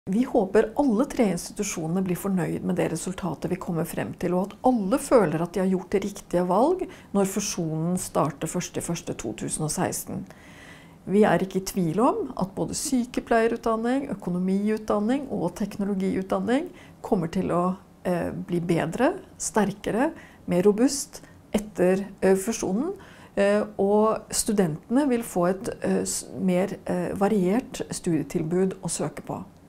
Vi håper alle tre institusjonene blir fornøyd med det resultatet vi kommer frem til, og at alle føler at de har gjort det riktige valg når fusjonen starter 1.1.2016. Vi er ikke i tvil om at både sykepleierutdanning, økonomiutdanning og teknologiutdanning kommer til å bli bedre, sterkere, mer robust etter fusjonen. Og studentene vil få et mer variert studietilbud å søke på.